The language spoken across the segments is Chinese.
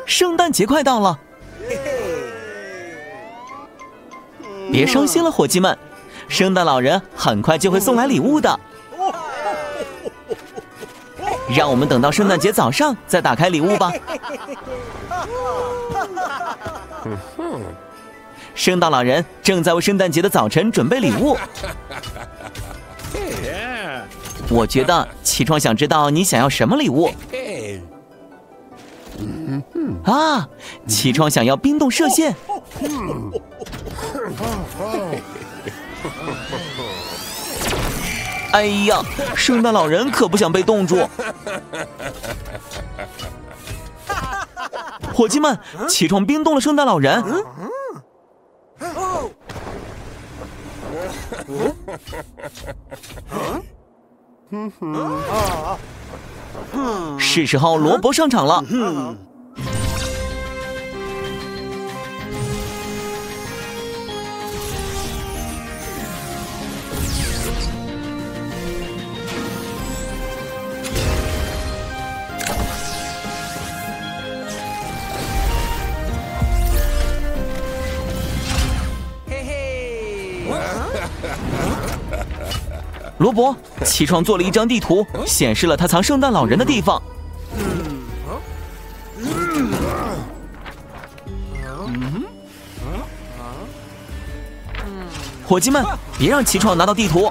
圣诞节快到了，别伤心了，伙计们，圣诞老人很快就会送来礼物的。让我们等到圣诞节早上再打开礼物吧。圣诞老人正在为圣诞节的早晨准备礼物。我觉得起床想知道你想要什么礼物。啊，起床想要冰冻射线。哎呀，圣诞老人可不想被冻住。伙计们，起床冰冻了圣诞老人。是时候罗伯上场了。罗伯起床做了一张地图，显示了他藏圣诞老人的地方。伙计们，别让起床拿到地图。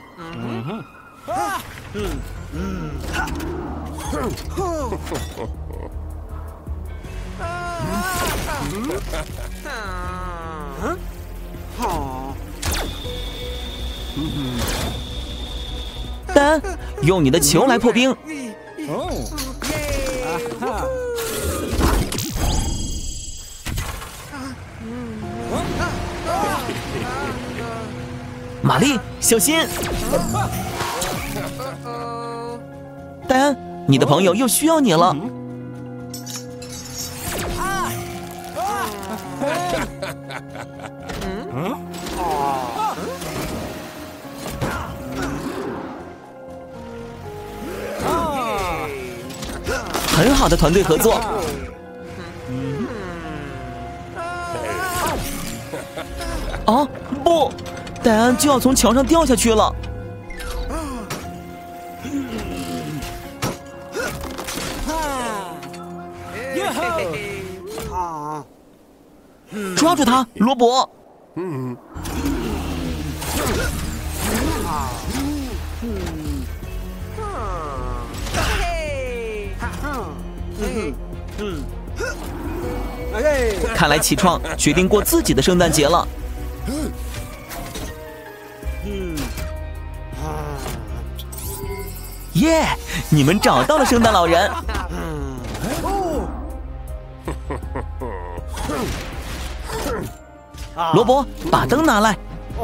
戴安，用你的球来破冰。玛丽，小心！戴安，你的朋友又需要你了。很好的团队合作。啊，不，戴安就要从墙上掉下去了。抓住他，罗伯！看来起床决定过自己的圣诞节了。耶！你们找到了圣诞老人。罗伯，把灯拿来。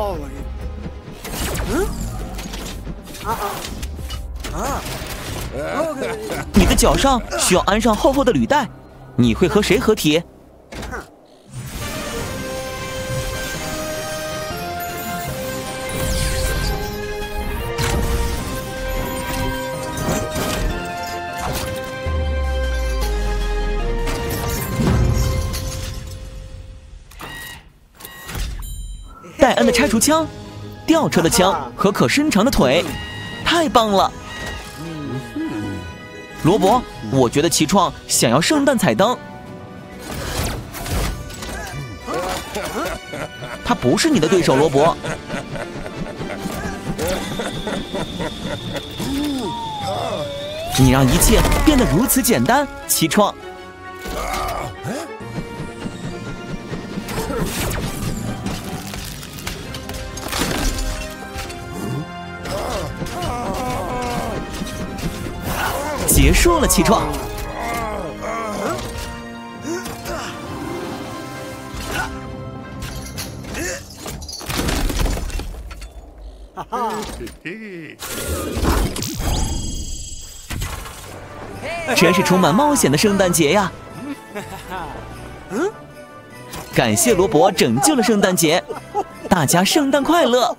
你的脚上需要安上厚厚的履带。你会和谁合体？戴安的拆除枪、吊车的枪和可伸长的腿，太棒了！罗伯，我觉得起床想要圣诞彩灯。他不是你的对手，罗伯。你让一切变得如此简单，起床。结束了，起床。真是充满冒险的圣诞节呀！感谢罗伯拯救了圣诞节，大家圣诞快乐！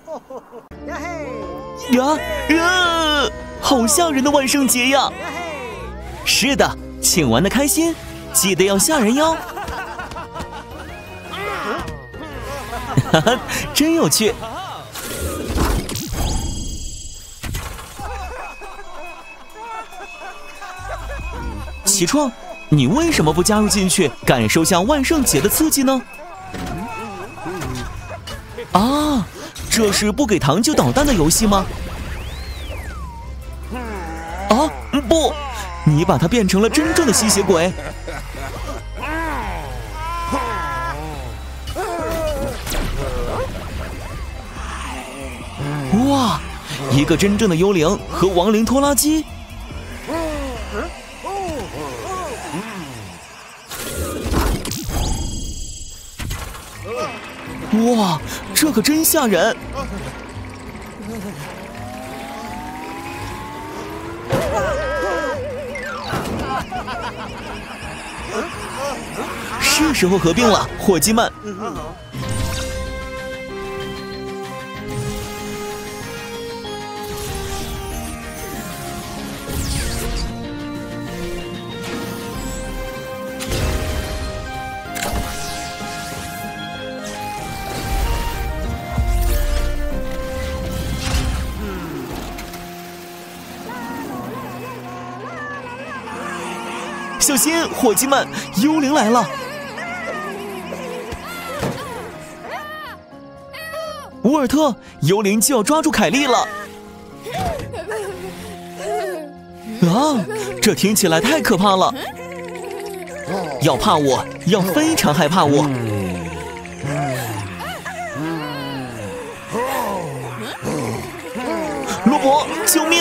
好吓人的万圣节呀！是的，请玩得开心， 记得要吓人哟。哈哈，真有趣。齐创，你为什么不加入进去，感受下万圣节的刺激呢？啊，这是不给糖就捣蛋的游戏吗？啊，不，你把它变成了真正的吸血鬼。哇，一个真正的幽灵和亡灵拖拉机。哇，这可真吓人！是时候合并了，伙计们。小心，伙计们，幽灵来了！沃尔特，幽灵就要抓住凯莉了！啊，这听起来太可怕了！要怕我，要非常害怕我！罗伯，救命！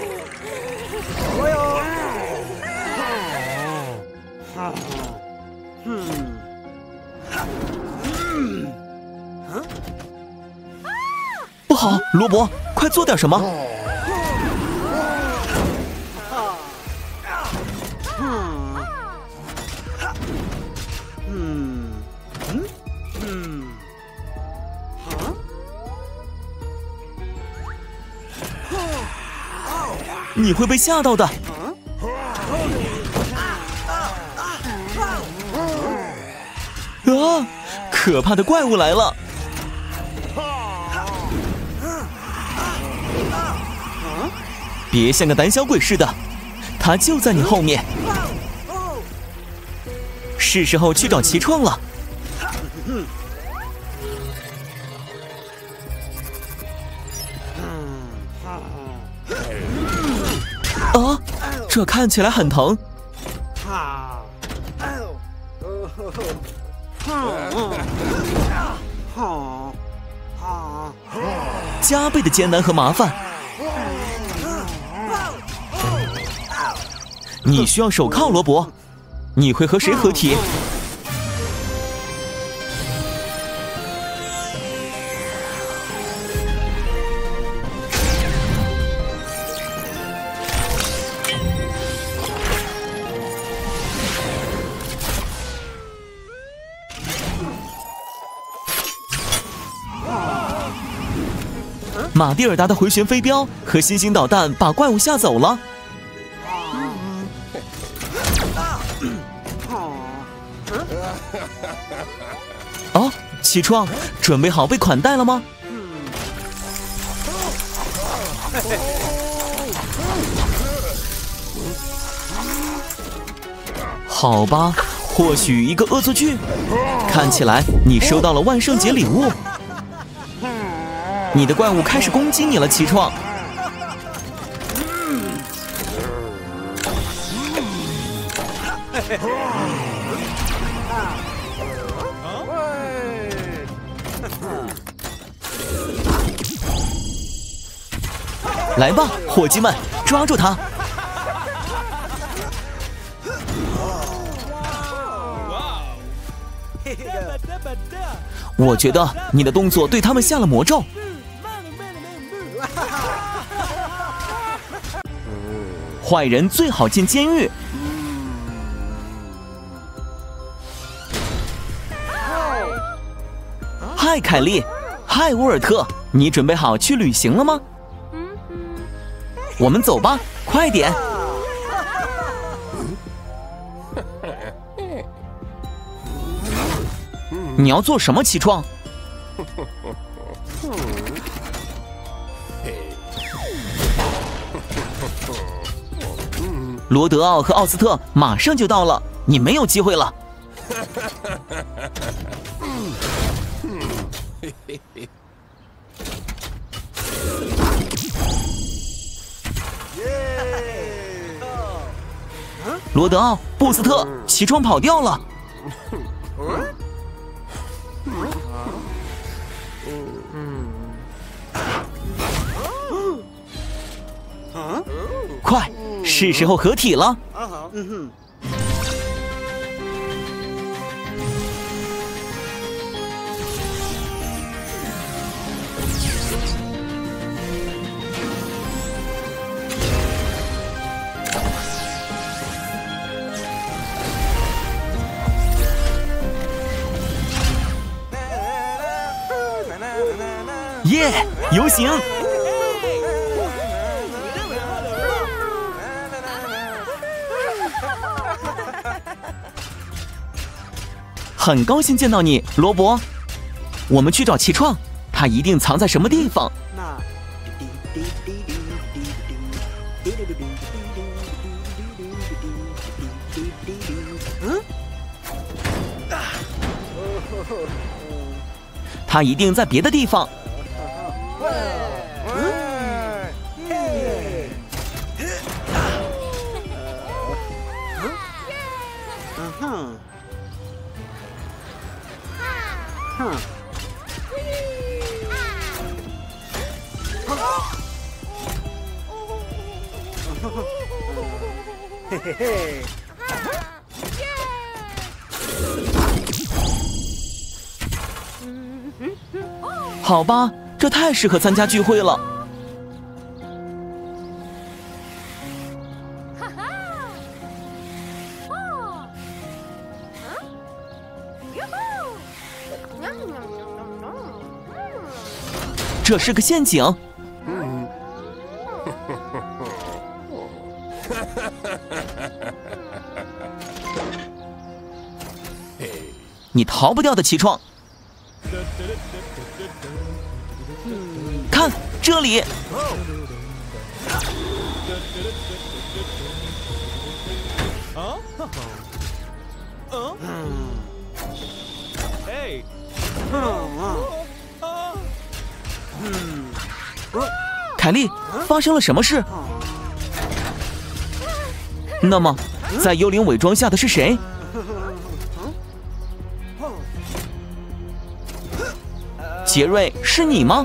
不好，罗伯，快做点什么！你会被吓到的。啊！可怕的怪物来了！别像个胆小鬼似的，他就在你后面。是时候去找齐创了。啊，这看起来很疼。加倍的艰难和麻烦。你需要手铐，罗伯。你会和谁合体？马蒂尔达的回旋飞镖和新型导弹把怪物吓走了。哦，齐创，准备好被款待了吗？好吧，或许一个恶作剧。看起来你收到了万圣节礼物。你的怪物开始攻击你了，齐创。来吧，伙计们，抓住他！我觉得你的动作对他们下了魔咒。坏人最好进监狱。嗨，凯莉！嗨，沃尔特！你准备好去旅行了吗？我们走吧，快点！ 你要做什么奇创？罗德奥和奥斯特马上就到了，你没有机会了。罗德奥、布斯特，奇创跑掉了。快，是时候合体了。耶，游行！很高兴见到你，罗伯。我们去找奇创，他一定藏在什么地方。他一定在别的地方。好吧，这太适合参加聚会了。这是个陷阱。你逃不掉的，奇创。看这里。凯莉，发生了什么事？那么，在幽灵伪装下的是谁？杰瑞，是你吗？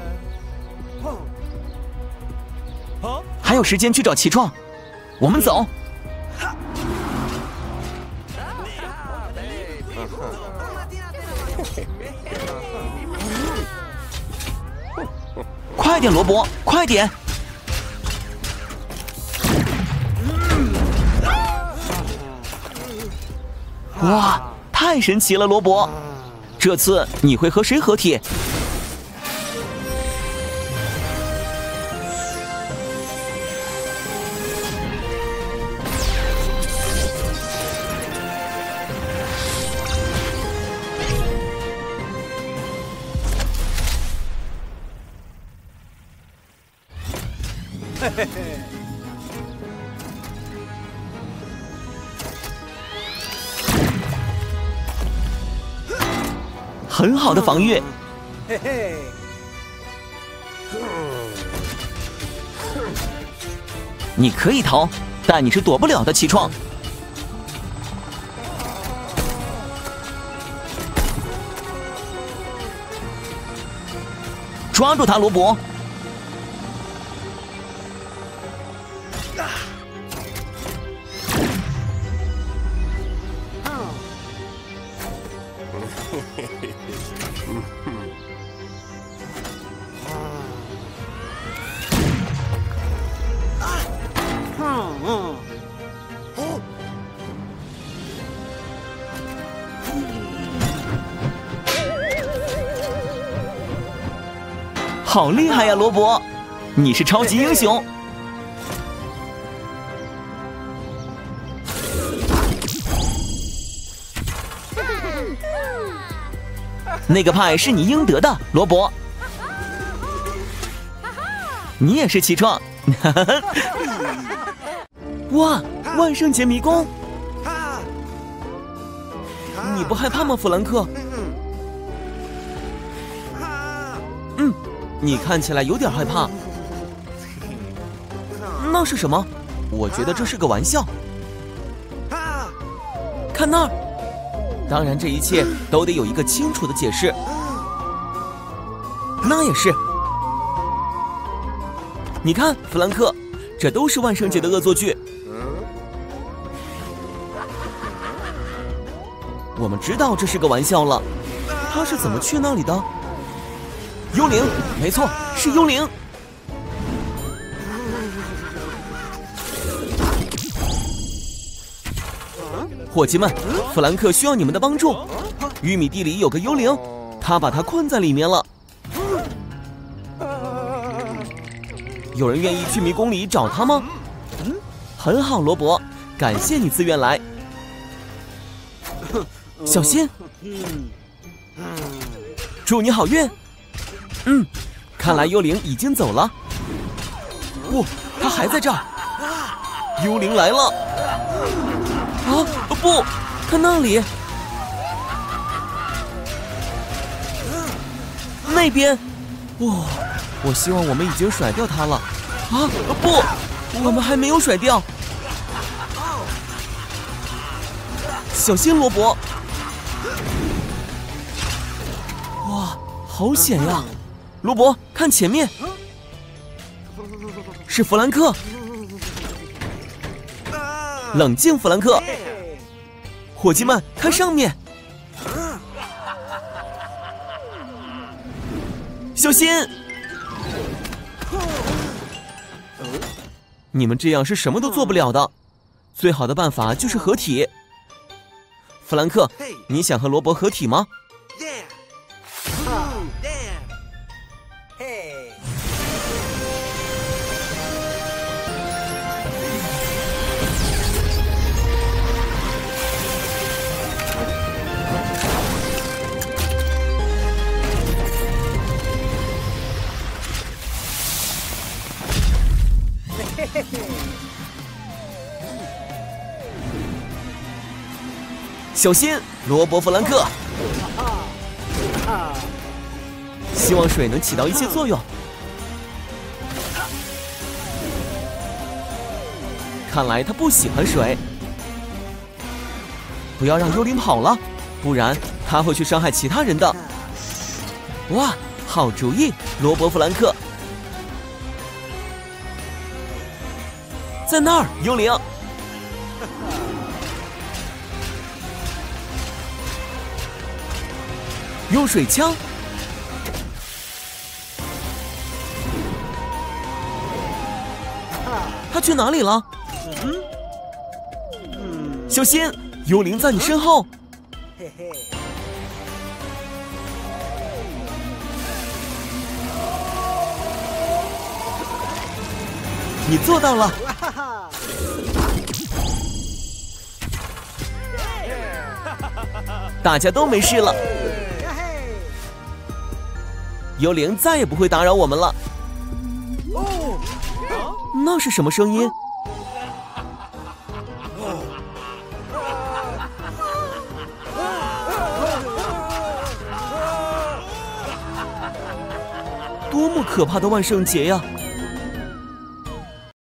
还有时间去找奇创，我们走。快点，罗伯，快点！哇，太神奇了，罗伯！这次你会和谁合体？很好的防御。你可以逃，但你是躲不了的，奇创。抓住他，罗伯！好厉害呀，罗伯！你是超级英雄。 那个派是你应得的，罗伯。你也是齐创。哇，万圣节迷宫！你不害怕吗，弗兰克？你看起来有点害怕。那是什么？我觉得这是个玩笑。看那儿！当然，这一切都得有一个清楚的解释。那也是。你看，弗兰克，这都是万圣节的恶作剧。我们知道这是个玩笑了。他是怎么去那里的？幽灵，没错，是幽灵。伙计们，弗兰克需要你们的帮助。玉米地里有个幽灵，他把他困在里面了。有人愿意去迷宫里找他吗？很好，罗伯，感谢你自愿来。小心！祝你好运。看来幽灵已经走了。不，他还在这儿。幽灵来了。啊，不，看那里。那边。哇，我希望我们已经甩掉它了。啊，不，我们还没有甩掉。小心，罗伯。哇，好险呀！罗伯，看前面，是弗兰克。冷静，弗兰克。伙计们，看上面，小心！你们这样是什么都做不了的。最好的办法就是合体。弗兰克，你想和罗伯合体吗？小心，罗伯·弗兰克。希望水能起到一些作用。看来他不喜欢水。不要让幽灵跑了，不然他会去伤害其他人的。哇，好主意，罗伯·弗兰克。在那儿，幽灵。用水枪。他去哪里了？小心，幽灵在你身后。你做到了。大家都没事了。幽灵再也不会打扰我们了。那是什么声音？多么可怕的万圣节呀！